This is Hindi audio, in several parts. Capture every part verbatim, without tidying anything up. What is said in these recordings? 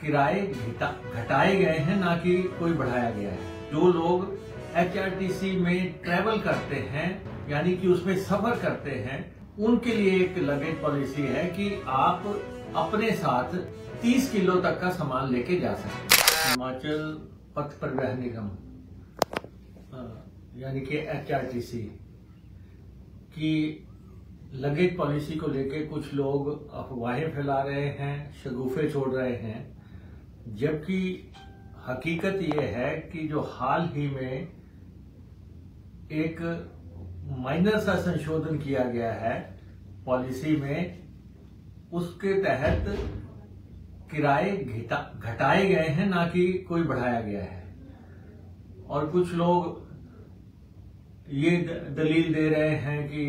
किराए घटाए गए हैं, ना कि कोई बढ़ाया गया है। जो लोग एचआरटीसी में ट्रेवल करते हैं यानी कि उसमें सफर करते हैं, उनके लिए एक लगेज पॉलिसी है कि आप अपने साथ तीस किलो तक का सामान लेके जा सकते हैं। हिमाचल पथ परिवहन निगम यानी कि एचआरटीसी की लगेज पॉलिसी को लेके कुछ लोग अफवाहें फैला रहे हैं, शगुफे छोड़ रहे हैं, जबकि हकीकत ये है कि जो हाल ही में एक माइनर सा संशोधन किया गया है पॉलिसी में, उसके तहत किराए घटाए गए हैं, ना कि कोई बढ़ाया गया है। और कुछ लोग ये दलील दे रहे हैं कि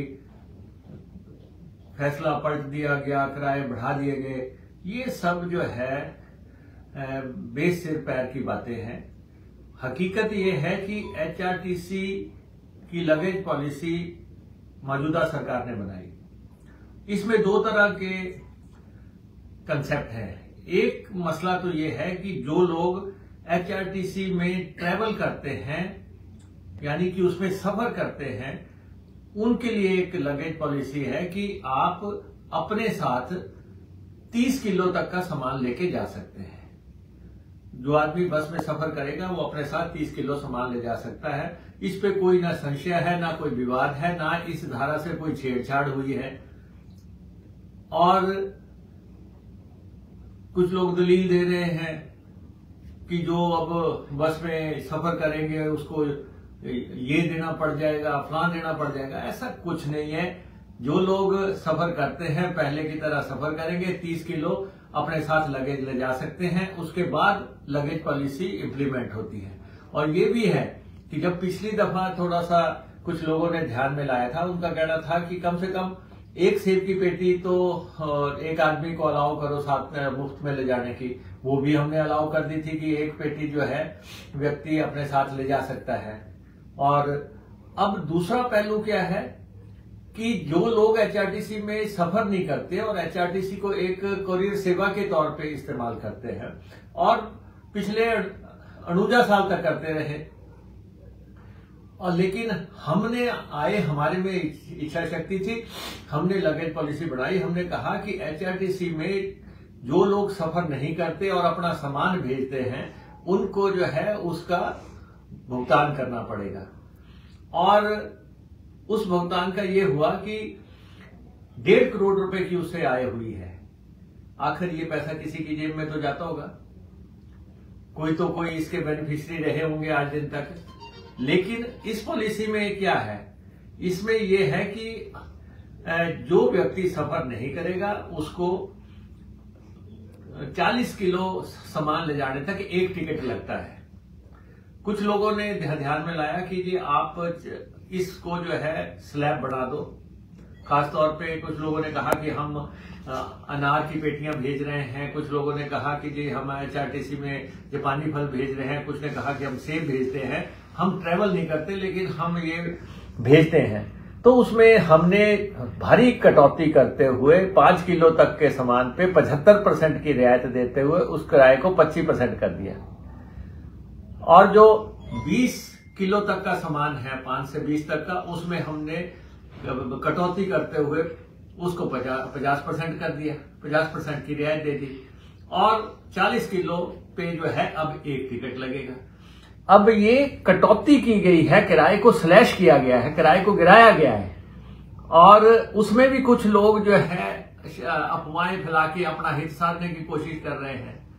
फैसला पलट दिया गया, किराए बढ़ा दिए गए। ये सब जो है बेस सिर पैर की बातें हैं। हकीकत ये है कि एचआरटीसी की लगेज पॉलिसी मौजूदा सरकार ने बनाई। इसमें दो तरह के कंसेप्ट हैं। एक मसला तो ये है कि जो लोग एचआरटीसी में ट्रेवल करते हैं यानी कि उसमें सफर करते हैं, उनके लिए एक लगेज पॉलिसी है कि आप अपने साथ तीस किलो तक का सामान लेके जा सकते हैं। जो आदमी बस में सफर करेगा वो अपने साथ तीस किलो सामान ले जा सकता है। इस पे कोई ना संशय है, ना कोई विवाद है, ना इस धारा से कोई छेड़छाड़ हुई है। और कुछ लोग दलील दे रहे हैं कि जो अब बस में सफर करेंगे उसको ये देना पड़ जाएगा, फलान देना पड़ जाएगा। ऐसा कुछ नहीं है। जो लोग सफर करते हैं पहले की तरह सफर करेंगे, तीस किलो अपने साथ लगेज ले जा सकते हैं। उसके बाद लगेज पॉलिसी इंप्लीमेंट होती है। और ये भी है कि जब पिछली दफा थोड़ा सा कुछ लोगों ने ध्यान में लाया था, उनका कहना था कि कम से कम एक सेब की पेटी तो एक आदमी को अलाउ करो साथ में मुफ्त में ले जाने की। वो भी हमने अलाउ कर दी थी कि एक पेटी जो है व्यक्ति अपने साथ ले जा सकता है। और अब दूसरा पहलू क्या है कि जो लोग एचआरटीसी में सफर नहीं करते और एचआरटीसी को एक कोरियर सेवा के तौर पे इस्तेमाल करते हैं और पिछले अनूजा साल तक करते रहे, और लेकिन हमने आए हमारे में इच्छा शक्ति थी, हमने लगेज पॉलिसी बढ़ाई। हमने कहा कि एचआरटीसी में जो लोग सफर नहीं करते और अपना सामान भेजते हैं, उनको जो है उसका भुगतान करना पड़ेगा। और उस भुगतान का ये हुआ कि डेढ़ करोड़ रुपए की उससे आय हुई है। आखिर ये पैसा किसी की जेब में तो जाता होगा, कोई तो कोई इसके बेनिफिशियरी रहे होंगे आज दिन तक। लेकिन इस पॉलिसी में क्या है, इसमें यह है कि जो व्यक्ति सफर नहीं करेगा उसको चालीस किलो सामान ले जाने तक एक टिकट लगता है। कुछ लोगों ने ध्यान में लाया कि जी आप इसको जो है स्लैब बढ़ा दो। खासतौर पे कुछ लोगों ने कहा कि हम अनार की पेटियां भेज रहे हैं, कुछ लोगों ने कहा कि जी हम एचआरटीसी में जापानी फल भेज रहे हैं, कुछ ने कहा कि हम सेब भेजते हैं। हम ट्रेवल नहीं करते लेकिन हम ये भेजते हैं। तो उसमें हमने भारी कटौती करते हुए पांच किलो तक के सामान पे पचहत्तर परसेंट की रियायत देते हुए उस किराए को पच्चीस परसेंट कर दिया। और जो बीस किलो तक का सामान है, पांच से बीस तक का, उसमें हमने कटौती करते हुए उसको पचास परसेंट कर दिया, पचास परसेंट की रियायत दे दी। और चालीस किलो पे जो है अब एक टिकट लगेगा। अब ये कटौती की गई है, किराए को स्लैश किया गया है, किराए को गिराया गया है। और उसमें भी कुछ लोग जो है अफवाहें फैला के अपना हित साधने की कोशिश कर रहे हैं।